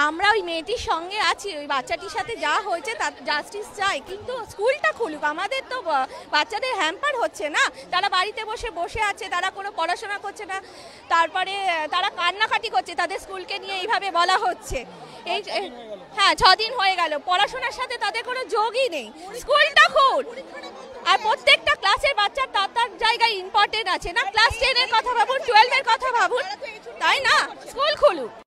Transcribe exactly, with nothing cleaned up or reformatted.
আমরা ওই মেয়েটির সঙ্গে আছি, ওই বাচ্চাটির সাথে যা হয়েছে তার জাস্টিস চাই, কিন্তু স্কুলটা খুলুক। আমাদের তো বাচ্চাদের হ্যাম্পার হচ্ছে না, তারা বাড়িতে বসে বসে আছে, তারা কোনো পড়াশোনা করছে না, তারপরে তারা কান্নাকাটি করছে, তাদের স্কুলকে নিয়ে এইভাবে বলা হচ্ছে। এই হ্যাঁ ছদিন হয়ে গেল, পড়াশোনার সাথে তাদের কোনো যোগই নেই। স্কুলটা খুল, আর প্রত্যেকটা ক্লাসের বাচ্চার তার তার জায়গায় ইম্পর্টেন্ট আছে না। ক্লাস টেনের কথা ভাবুন, টুয়েলভের কথা ভাবুন, তাই না? স্কুল খুলুক।